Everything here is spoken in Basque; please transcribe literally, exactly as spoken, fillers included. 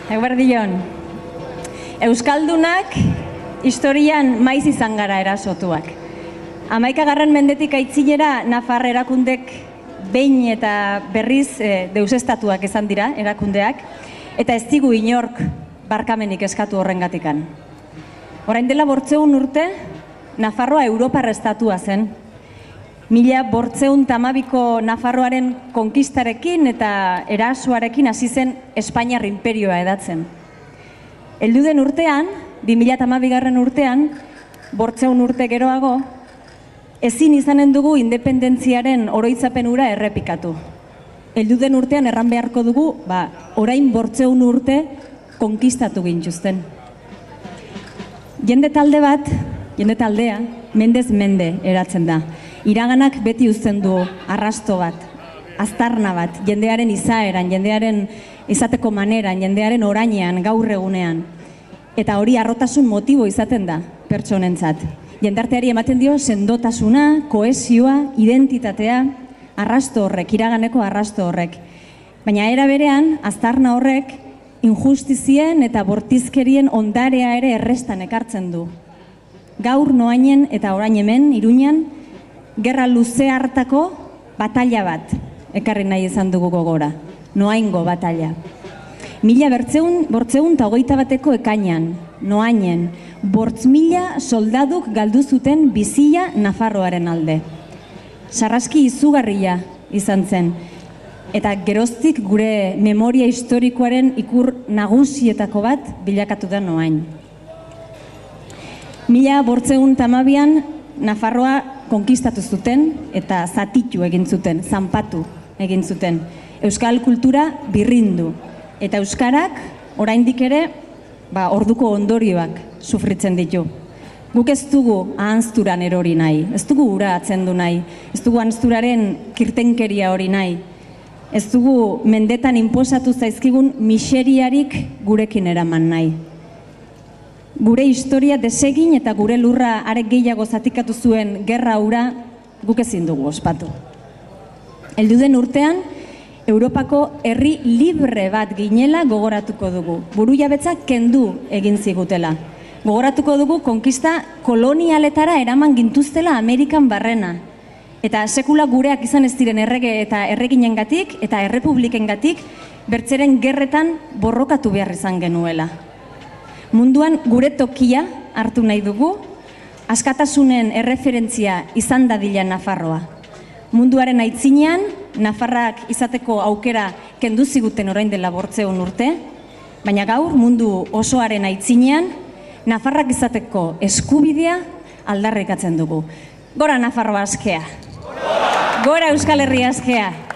eguerdion. Euskaldunak historian maiz izan gara erasotuak. Hamaikagarren mendetik aitzilera Nafar erakundek behin eta berriz e, deusestatuak izan dira erakundeak, eta ez digu inork barkamenik eskatu horrengatikan. Orain dela bortzeun urte, Nafarroa Europar estatua zen. Mila bortzeun tamabiko Nafarroaren konkistarekin eta erasoarekin hasi zen Espainiar imperioa edatzen. Helduden urtean, bi mila tamabigarren urtean, bortzeun urte geroago, ezin izanen dugu independentziaren oroitzapen hura errepikatu. Helduden urtean erran beharko dugu, ba, orain bortzeun urte konkistatu gintuzten. Jende talde bat, jende taldea, mendez mende eratzen da. Iraganak beti uzten du arrasto bat, aztarna bat, jendearen izaeran, jendearen izateko maneran, jendearen orainean, gaur egunean. Eta hori harrotasun motibo izaten da pertsonentzat. Jendarteari ematen dio sendotasuna, kohesioa, identitatea, arrasto horrek, iraganeko arrasto horrek. Baina era berean, aztarna horrek injustizien eta bortizkerien ondarea ere errestan ekartzen du. Gaur noainen eta orain hemen, Iruñan, gerra luze hartako batalla bat ekarri nahi izan dugu gogora. Noaingo batalla. Mila bertzeun, bortzeun eta hogeita bateko ekainan, noainen, bortz mila soldaduk galdu zuten bizia Nafarroaren alde. Sarraski izugarria izan zen, eta geroztik gure memoria historikoaren ikur nagusietako bat bilakatu da noain. Mila bortzeun tamabian Nafarroa konkistatu zuten eta zatitu egin zuten, zanpatu egin zuten. Euskal kultura birrindu. Eta euskarak oraindik ere ba, orduko ondorioak sufritzen ditu. Guk ez dugu ahanzturan erori nahi, ez dugu ura atzendu nahi, ez dugu ahanzturaren kirtenkeria hori nahi, ez dugu mendetan inposatu zaizkigun miseriarik gurekin eraman nahi. Gure historia desegin eta gure lurra arek gehiago zatikatu zuen gerra hura guk ezin dugu ospatu. Helduden urtean, Europako herri libre bat ginela gogoratuko dugu. Burujabetza kendu egin zigutela. Gogoratuko dugu konkista kolonialetara eraman gintuztela Amerikan barrena. Eta sekula gureak izan ez diren errege eta erreginengatik eta errepublikengatik bertzeren gerretan borrokatu behar izan genuela. Munduan gure tokia hartu nahi dugu, askatasunen erreferentzia izan dadila Nafarroa. Munduaren aitzinean, Nafarrak izateko aukera kendu ziguten orain dela bortzeun urte, baina gaur mundu osoaren aitzinean, Nafarrak izateko eskubidea aldarrikatzen dugu. Gora Nafarroa askea! Gora Euskal Herria askea!